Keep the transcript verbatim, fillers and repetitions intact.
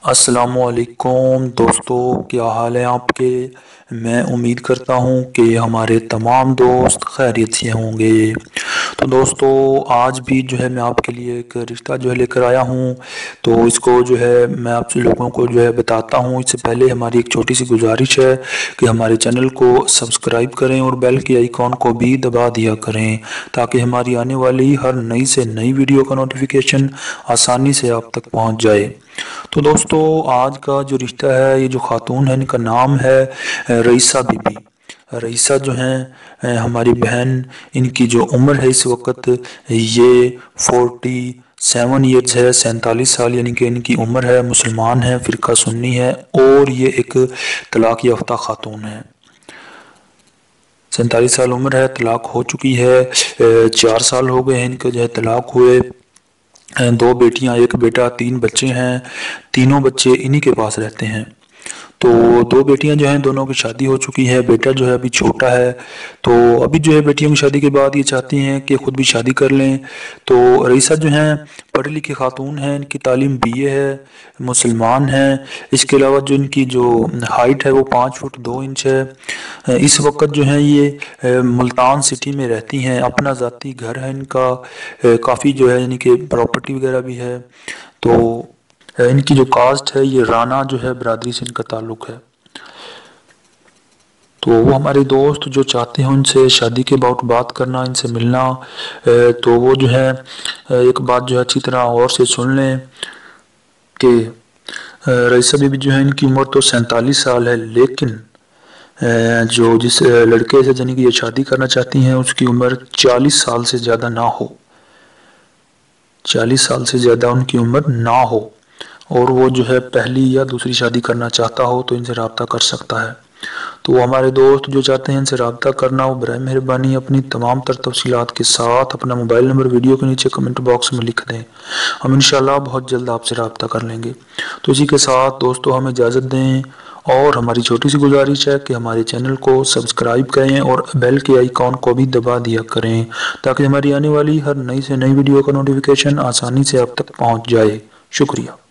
السلام علیکم دوستو، کیا حال ہے آپ کے؟ میں امید کرتا ہوں کہ ہمارے تمام دوست خیریت سے ہوں گے۔ تو دوستو، آج بھی جو ہے میں آپ کے لیے ایک رشتہ جو ہے لے کر آیا ہوں، تو اس کو جو ہے میں آپ سے لوگوں کو جو ہے بتاتا ہوں۔ اس سے پہلے ہماری ایک چھوٹی سی گزارش ہے کہ ہمارے چینل کو سبسکرائب کریں اور بیل کی آئیکن کو بھی دبا دیا کریں، تاکہ ہماری آنے والی ہر نئی سے نئی ویڈیو کا نوٹیفیکیشن آسانی سے آپ تک پہنچ جائے۔ تو دوستو، آج کا جو رشتہ ہے، یہ جو خاتون ہے ان کا نام ہے رئیسہ بی بی۔ رئیسہ جو ہیں ہماری بہن، ان کی جو عمر ہے اس وقت یہ فورٹی سیون ایئرز ہے، سینتالیس سال یعنی کہ ان کی عمر ہے۔ مسلمان ہے، فرقہ سنی ہے، اور یہ ایک طلاق یافتہ خاتون ہے۔ سینتالیس سال عمر ہے، طلاق ہو چکی ہے، چار سال ہو گئے ہیں ان کے جو ہے طلاق ہوئے۔ دو بیٹیاں، ایک بیٹا، تین بچے ہیں، تینوں بچے انہی کے پاس رہتے ہیں۔ تو دو بیٹیاں جو ہیں دونوں کی شادی ہو چکی ہے، بیٹا جو ہے ابھی چھوٹا ہے۔ تو ابھی جو ہے بیٹیوں کی شادی کے بعد یہ چاہتی ہیں کہ خود بھی شادی کر لیں۔ تو رئیسہ جو ہیں پڑھی لکھی خاتون ہیں، ان کی تعلیم بی اے ہے، مسلمان ہیں۔ اس کے علاوہ جو ان کی جو ہائٹ ہے وہ پانچ فٹ دو انچ ہے۔ اس وقت جو ہیں یہ ملتان سٹی میں رہتی ہیں، اپنا ذاتی گھر ہے ان کا، کافی جو ہے یعنی کہ پراپرٹی وغیرہ بھی ہے۔ تو ان کی جو کاسٹ ہے یہ رانا جو ہے برادری سے ان کا تعلق ہے۔ تو وہ ہمارے دوست جو چاہتے ہیں ان سے شادی کے بعد بات کرنا، ان سے ملنا، تو وہ جو ہے ایک بات جو ہے اچھی طرح غور سے سن لیں کہ رئیسہ بی بی جو ہے ان کی عمر تو سینتالیس سال ہے، لیکن جو جس لڑکے سے جن کی یہ شادی کرنا چاہتی ہیں اس کی عمر چالیس سال سے زیادہ نہ ہو، چالیس سال سے زیادہ ان کی عمر نہ ہو، اور وہ جو ہے پہلی یا دوسری شادی کرنا چاہتا ہو تو ان سے رابطہ کر سکتا ہے۔ تو ہمارے دوست جو چاہتے ہیں ان سے رابطہ کرنا، وہ برائے مہربانی اپنی تمام تر تفصیلات کے ساتھ اپنا موبائل نمبر ویڈیو کے نیچے کمنٹ باکس میں لکھ دیں، ہم انشاءاللہ بہت جلد آپ سے رابطہ کر لیں گے۔ تو اسی کے ساتھ دوستو ہمیں اجازت دیں، اور ہماری چھوٹی سی گزارش ہے کہ ہمارے چینل کو سبسکرائب کریں اور بیل کے آئیکن کو بھی دبا دیا کریں، تاکہ ہماری آنے والی ہر نئی سے نئی ویڈیو کا نوٹیفیکیشن آسانی سے آپ تک پہنچ جائے۔ شکریہ۔